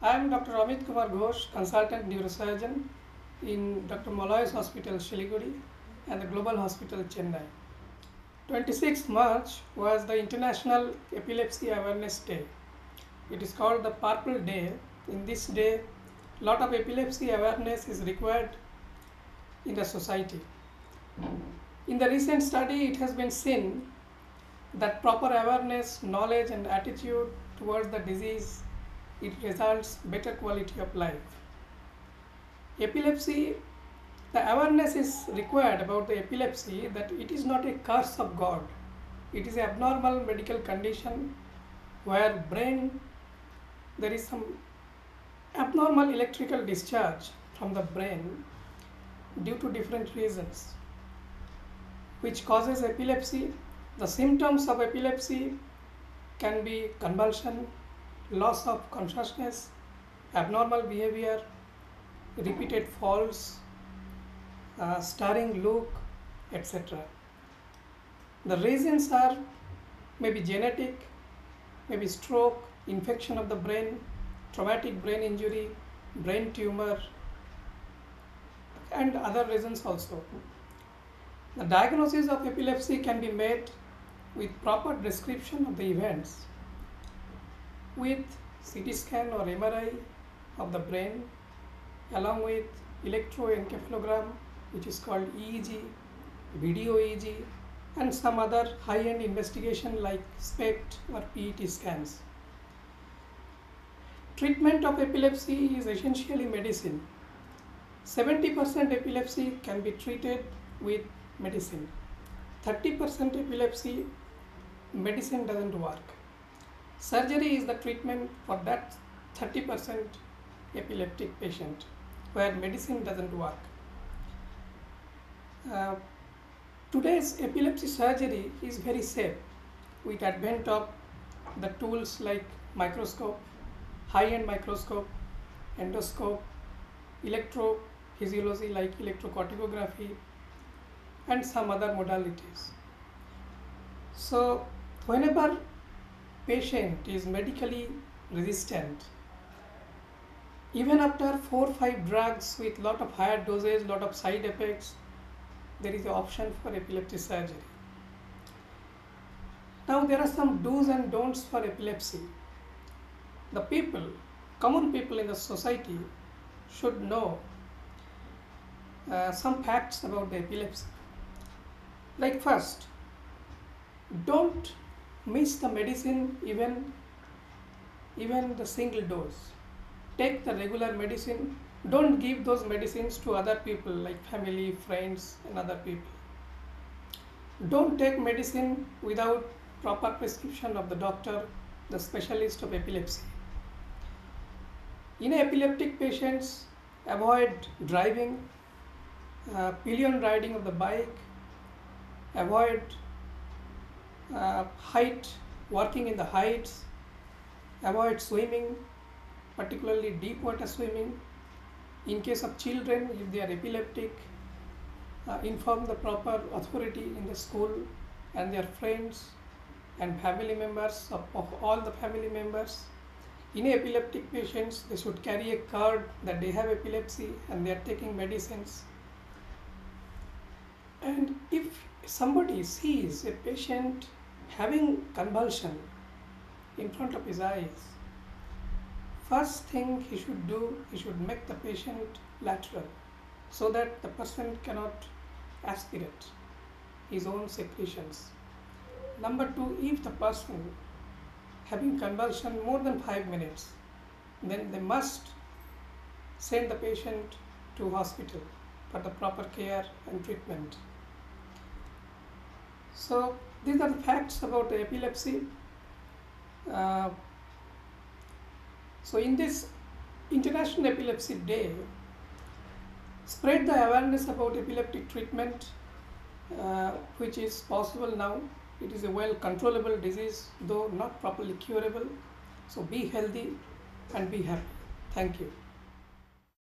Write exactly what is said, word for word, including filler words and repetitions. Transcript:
I am Doctor Amit Kumar Ghosh, Consultant Neurosurgeon in Doctor Molloy's Hospital, Siliguri and the Global Hospital, Chennai. twenty-sixth March was the International Epilepsy Awareness Day. It is called the Purple Day. In this day, a lot of epilepsy awareness is required in the society. In the recent study, it has been seen that proper awareness, knowledge and attitude towards the disease, it results better quality of life. Epilepsy, the awareness is required about the epilepsy that it is not a curse of God. It is an abnormal medical condition where brain, there is some abnormal electrical discharge from the brain due to different reasons, which causes epilepsy. The symptoms of epilepsy can be convulsion, loss of consciousness, abnormal behavior, repeated falls, uh, staring look, et cetera. The reasons are maybe genetic, maybe stroke, infection of the brain, traumatic brain injury, brain tumor, and other reasons also. The diagnosis of epilepsy can be made with proper description of the events, with C T scan or M R I of the brain, along with electroencephalogram, which is called E E G, video E E G, and some other high-end investigation like SPECT or P E T scans. Treatment of epilepsy is essentially medicine. seventy percent epilepsy can be treated with medicine. thirty percent epilepsy, medicine doesn't work. Surgery is the treatment for that thirty percent epileptic patient where medicine doesn't work. Uh, today's epilepsy surgery is very safe with advent of the tools like microscope, high-end microscope, endoscope, electrophysiology like electrocorticography, and some other modalities. So whenever patient is medically resistant, even after four or five drugs with lot of higher dosage, lot of side effects, there is an option for epilepsy surgery. Now there are some do's and don'ts for epilepsy. The people, common people in the society should know uh, some facts about the epilepsy. Like first, don't miss the medicine even, even the single dose. Take the regular medicine. Don't give those medicines to other people like family, friends and other people. Don't take medicine without proper prescription of the doctor, the specialist of epilepsy. In epileptic patients, avoid driving, uh, pillion riding of the bike, avoid uh, height, working in the heights, avoid swimming, particularly deep water swimming. In case of children, if they are epileptic, uh, inform the proper authority in the school and their friends and family members of, of all the family members. In epileptic patients, they should carry a card that they have epilepsy and they are taking medicines. And if somebody sees a patient having convulsion in front of his eyes, first thing he should do, he should make the patient lateral so that the person cannot aspirate his own secretions. Number two, if the person having convulsion more than five minutes, then they must send the patient to hospital for the proper care and treatment. So these are the facts about the epilepsy. Uh, so in this International Epilepsy Day, spread the awareness about epileptic treatment, uh, which is possible now. It is a well controllable disease, though not properly curable. So be healthy and be happy. Thank you.